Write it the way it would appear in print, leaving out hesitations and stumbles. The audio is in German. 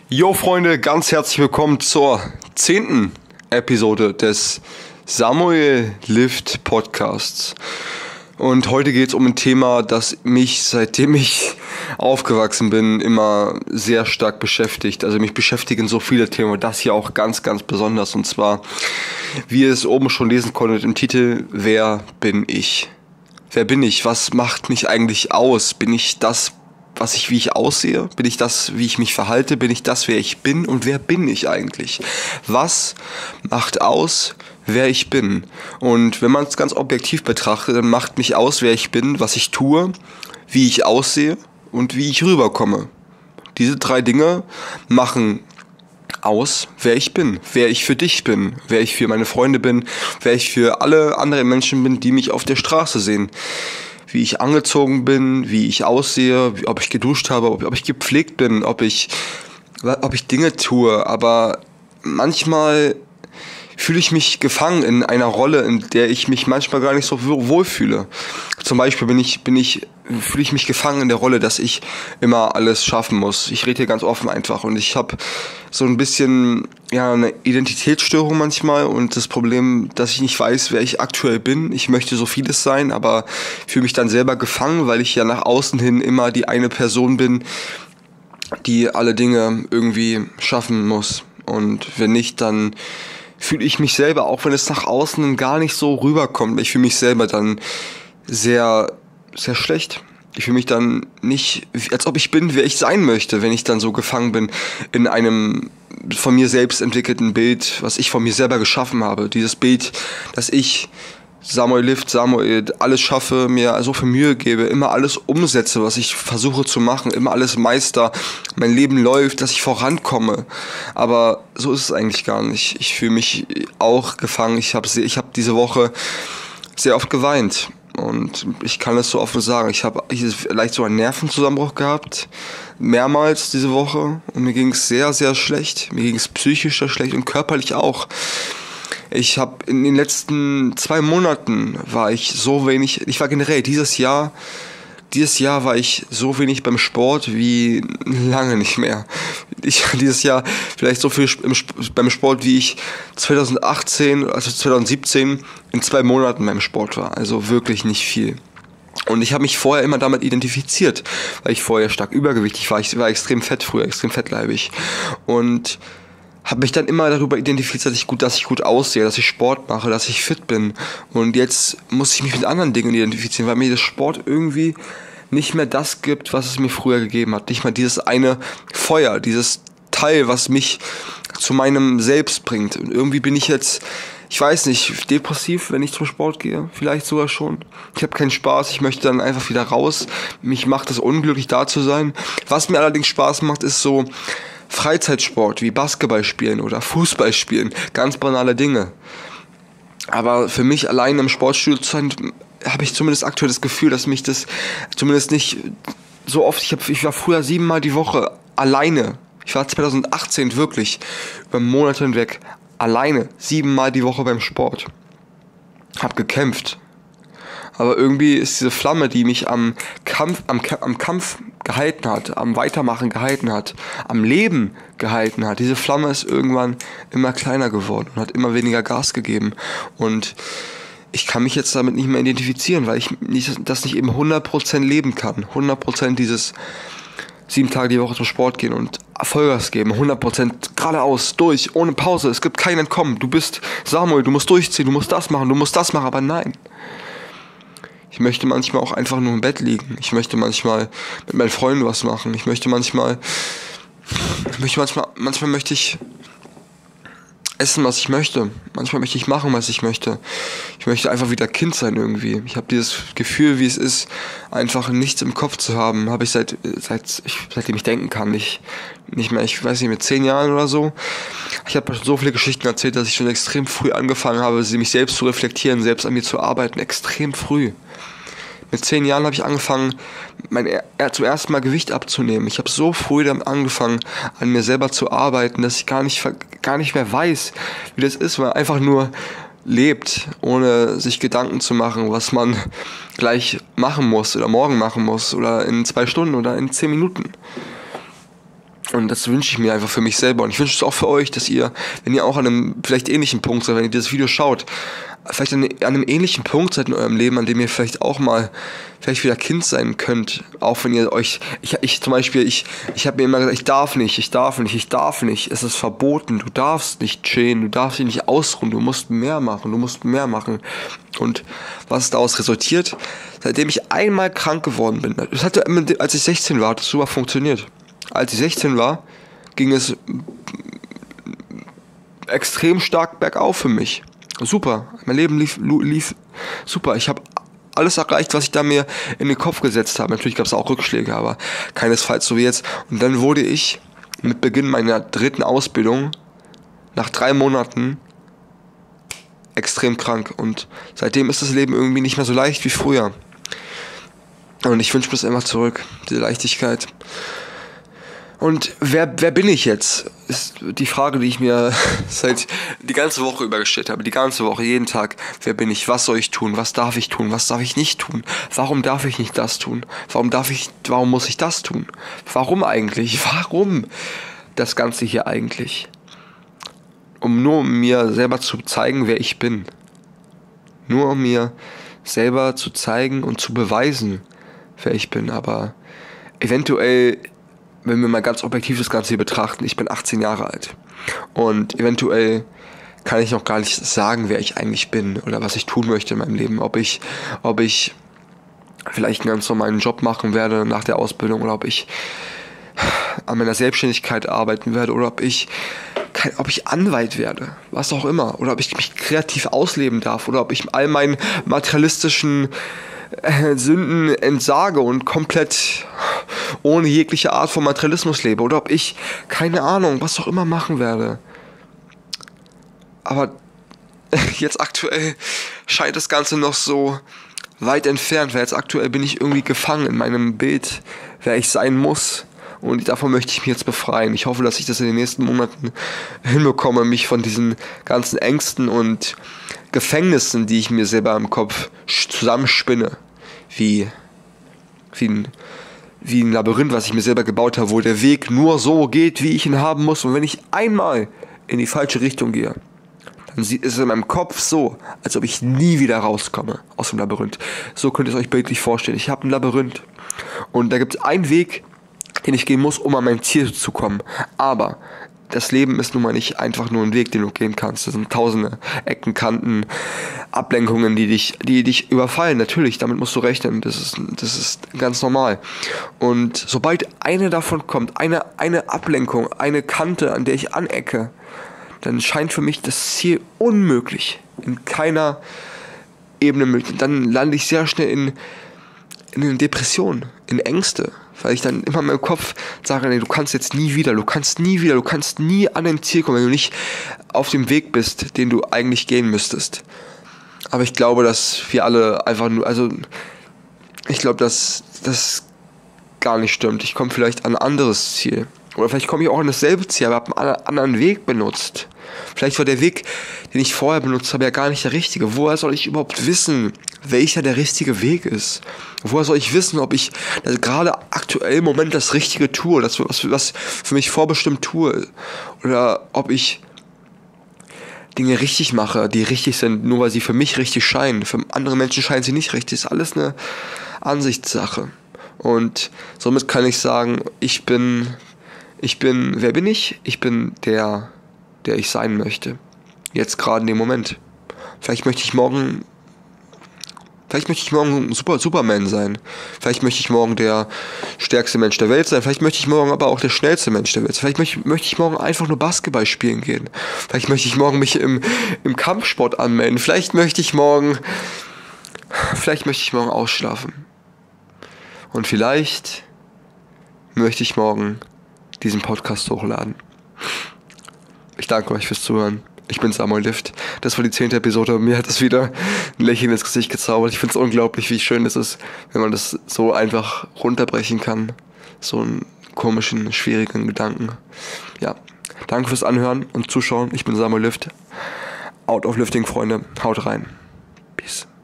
Jo Freunde, ganz herzlich willkommen zur 10. Episode des Samuel Lift Podcasts. Und heute geht es um ein Thema, das mich, seitdem ich aufgewachsen bin, immer sehr stark beschäftigt. Also mich beschäftigen so viele Themen, das hier auch ganz, ganz besonders. Und zwar, wie ihr es oben schon lesen konntet im Titel, wer bin ich? Wer bin ich? Was macht mich eigentlich aus? Bin ich das, wie ich aussehe? Bin ich das, wie ich mich verhalte? Bin ich das, wer ich bin? Und wer bin ich eigentlich? Was macht aus, wer ich bin? Und wenn man es ganz objektiv betrachtet, dann macht mich aus, wer ich bin, was ich tue, wie ich aussehe und wie ich rüberkomme. Diese 3 Dinge machen aus, wer ich bin, wer ich für dich bin, wer ich für meine Freunde bin, wer ich für alle anderen Menschen bin, die mich auf der Straße sehen. Wie ich angezogen bin, wie ich aussehe, ob ich geduscht habe, ob ich gepflegt bin, ob ich Dinge tue. Aber manchmal fühle ich mich gefangen in einer Rolle, in der ich mich manchmal gar nicht so wohlfühle. Zum Beispiel fühle ich mich gefangen in der Rolle, dass ich immer alles schaffen muss. Ich rede hier ganz offen einfach und ich habe so ein bisschen eine Identitätsstörung manchmal und das Problem, dass ich nicht weiß, wer ich aktuell bin. Ich möchte so vieles sein, aber fühle mich dann selber gefangen, weil ich ja nach außen hin immer die eine Person bin, die alle Dinge irgendwie schaffen muss. Und wenn nicht, dann fühle ich mich selber, auch wenn es nach außen gar nicht so rüberkommt, ich fühle mich selber dann sehr, sehr schlecht. Ich fühle mich dann nicht, als ob ich bin, wer ich sein möchte, wenn ich dann so gefangen bin in einem von mir selbst entwickelten Bild, was ich von mir selber geschaffen habe. Dieses Bild, dass ich, Samuel alles schaffe, mir so viel Mühe gebe, immer alles umsetze, was ich versuche zu machen, immer alles meister, mein Leben läuft, dass ich vorankomme. Aber so ist es eigentlich gar nicht. Ich fühle mich auch gefangen. Ich habe diese Woche sehr oft geweint. Und ich kann es so offen sagen, ich habe vielleicht so einen Nervenzusammenbruch gehabt, mehrmals diese Woche. Und mir ging es sehr, sehr schlecht. Mir ging es psychisch sehr schlecht und körperlich auch. Ich habe in den letzten 2 Monaten dieses Jahr war ich so wenig beim Sport wie lange nicht mehr. Dieses Jahr vielleicht so viel beim Sport, wie ich 2017 in 2 Monaten beim Sport war. Also wirklich nicht viel. Und ich habe mich vorher immer damit identifiziert, weil ich vorher stark übergewichtig war. Ich war extrem fett früher, extrem fettleibig. Und habe mich dann immer darüber identifiziert, dass ich gut aussehe, dass ich Sport mache, dass ich fit bin. Und jetzt muss ich mich mit anderen Dingen identifizieren, weil mir das Sport irgendwie nicht mehr das gibt, was es mir früher gegeben hat. Nicht mal dieses eine Feuer, dieses Teil, was mich zu meinem Selbst bringt. Und irgendwie bin ich jetzt, ich weiß nicht, depressiv, wenn ich zum Sport gehe. Vielleicht sogar schon. Ich habe keinen Spaß, ich möchte dann einfach wieder raus. Mich macht es unglücklich, da zu sein. Was mir allerdings Spaß macht, ist so Freizeitsport wie Basketball spielen oder Fußball spielen, ganz banale Dinge. Aber für mich allein im Sportstudio zu sein, habe ich zumindest aktuell das Gefühl, dass mich das zumindest nicht so oft, ich war früher 7-mal die Woche alleine. Ich war 2018 wirklich über Monate hinweg alleine 7-mal die Woche beim Sport. Hab gekämpft. Aber irgendwie ist diese Flamme, die mich am Kampf gehalten hat, am Weitermachen gehalten hat, am Leben gehalten hat, diese Flamme ist irgendwann immer kleiner geworden und hat immer weniger Gas gegeben. Und ich kann mich jetzt damit nicht mehr identifizieren, weil ich das nicht eben 100% leben kann. 100% dieses 7 Tage die Woche zum Sport gehen und Vollgas geben, 100% geradeaus, durch, ohne Pause. Es gibt kein Entkommen. Du bist Samuel, du musst durchziehen, du musst das machen, aber nein. Ich möchte manchmal auch einfach nur im Bett liegen. Ich möchte manchmal mit meinen Freunden was machen. Manchmal möchte ich essen, was ich möchte. Manchmal möchte ich machen, was ich möchte. Ich möchte einfach wieder Kind sein irgendwie. Ich habe dieses Gefühl, wie es ist, einfach nichts im Kopf zu haben. Habe ich seitdem ich denken kann. Nicht mehr, ich weiß nicht, mit 10 Jahren oder so. Ich habe so viele Geschichten erzählt, dass ich schon extrem früh angefangen habe, mich selbst zu reflektieren, selbst an mir zu arbeiten. Extrem früh. Mit 10 Jahren habe ich angefangen, zum ersten Mal Gewicht abzunehmen. Ich habe so früh damit angefangen, an mir selber zu arbeiten, dass ich gar nicht mehr weiß, wie das ist, weil man einfach nur lebt, ohne sich Gedanken zu machen, was man gleich machen muss oder morgen machen muss oder in 2 Stunden oder in 10 Minuten. Und das wünsche ich mir einfach für mich selber. Und ich wünsche es auch für euch, dass ihr, wenn ihr auch an einem vielleicht ähnlichen Punkt seid, wenn ihr dieses Video schaut, vielleicht an einem ähnlichen Punkt seid in eurem Leben, an dem ihr vielleicht auch mal vielleicht wieder Kind sein könnt. Auch wenn ihr euch, ich zum Beispiel, ich habe mir immer gesagt, ich darf nicht. Es ist verboten. Du darfst nicht chillen, du darfst dich nicht ausruhen, du musst mehr machen. Und was daraus resultiert, seitdem ich einmal krank geworden bin, das hatte, als ich 16 war, hat das super funktioniert. Als ich 16 war, ging es extrem stark bergauf für mich. Super, mein Leben lief super. Ich habe alles erreicht, was ich da mir in den Kopf gesetzt habe. Natürlich gab es auch Rückschläge, aber keinesfalls so wie jetzt. Und dann wurde ich mit Beginn meiner 3. Ausbildung nach 3 Monaten extrem krank. Und seitdem ist das Leben irgendwie nicht mehr so leicht wie früher. Und ich wünsche mir das immer zurück, diese Leichtigkeit. Und wer bin ich jetzt? Ist die Frage, die ich mir seit die ganze Woche über gestellt habe. Die ganze Woche, jeden Tag. Wer bin ich? Was soll ich tun? Was darf ich tun? Was darf ich nicht tun? Warum darf ich nicht das tun? Warum muss ich das tun? Warum eigentlich? Warum das Ganze hier eigentlich? Nur um mir selber zu zeigen, wer ich bin. Nur um mir selber zu zeigen und zu beweisen, wer ich bin. Aber eventuell, wenn wir mal ganz objektiv das Ganze hier betrachten, ich bin 18 Jahre alt und eventuell kann ich noch gar nicht sagen, wer ich eigentlich bin oder was ich tun möchte in meinem Leben, ob ich vielleicht einen ganz normalen Job machen werde nach der Ausbildung oder ob ich an meiner Selbstständigkeit arbeiten werde oder ob ich Anwalt werde, was auch immer, oder ob ich mich kreativ ausleben darf oder ob ich all meinen materialistischen Sünden entsage und komplett ohne jegliche Art von Materialismus lebe oder ob ich, keine Ahnung, was auch immer machen werde. Aber jetzt aktuell scheint das Ganze noch so weit entfernt, weil jetzt aktuell bin ich irgendwie gefangen in meinem Bild, wer ich sein muss. Und davon möchte ich mich jetzt befreien. Ich hoffe, dass ich das in den nächsten Monaten hinbekomme, mich von diesen ganzen Ängsten und Gefängnissen, die ich mir selber im Kopf zusammenspinne, wie ein Labyrinth, was ich mir selber gebaut habe, wo der Weg nur so geht, wie ich ihn haben muss. Und wenn ich einmal in die falsche Richtung gehe, dann ist es in meinem Kopf so, als ob ich nie wieder rauskomme aus dem Labyrinth. So könnt ihr es euch bildlich vorstellen. Ich habe ein Labyrinth und da gibt es einen Weg, den ich gehen muss, um an mein Ziel zu kommen. Aber das Leben ist nun mal nicht einfach nur ein Weg, den du gehen kannst. Das sind tausende Ecken, Kanten, Ablenkungen, die dich überfallen. Natürlich, damit musst du rechnen. Das ist ganz normal. Und sobald eine davon kommt, eine Ablenkung, eine Kante, an der ich anecke, dann scheint für mich das Ziel unmöglich. In keiner Ebene möglich. Dann lande ich sehr schnell in eine Depression, in Ängste. Weil ich dann immer in meinem Kopf sage, nee, du kannst nie an dein Ziel kommen, wenn du nicht auf dem Weg bist, den du eigentlich gehen müsstest. Aber ich glaube, dass wir alle einfach nur, ich glaube, dass das gar nicht stimmt. Ich komme vielleicht an ein anderes Ziel. Oder vielleicht komme ich auch an dasselbe Ziel, aber habe einen anderen Weg benutzt. Vielleicht war der Weg, den ich vorher benutzt habe, ja gar nicht der richtige. Woher soll ich überhaupt wissen, welcher der richtige Weg ist? Woher soll ich wissen, ob ich gerade aktuell im Moment das Richtige tue, das was für mich vorbestimmt tue? Oder ob ich Dinge richtig mache, die richtig sind, nur weil sie für mich richtig scheinen. Für andere Menschen scheinen sie nicht richtig. Das ist alles eine Ansichtssache. Und somit kann ich sagen, wer bin ich? Ich bin der ich sein möchte. Jetzt gerade in dem Moment. Vielleicht möchte ich morgen Superman sein. Vielleicht möchte ich morgen der stärkste Mensch der Welt sein. Vielleicht möchte ich morgen aber auch der schnellste Mensch der Welt sein. Vielleicht möchte ich morgen einfach nur Basketball spielen gehen. Vielleicht möchte ich morgen mich im Kampfsport anmelden. Vielleicht möchte ich morgen ausschlafen. Und vielleicht möchte ich morgen diesen Podcast hochladen. Ich danke euch fürs Zuhören. Ich bin Samuel Lift. Das war die 10. Episode. Mir hat das wieder ein Lächeln ins Gesicht gezaubert. Ich finde es unglaublich, wie schön es ist, wenn man das so einfach runterbrechen kann. So einen komischen, schwierigen Gedanken. Ja, danke fürs Anhören und Zuschauen. Ich bin Samuel Lift. Out of Lifting, Freunde. Haut rein. Peace.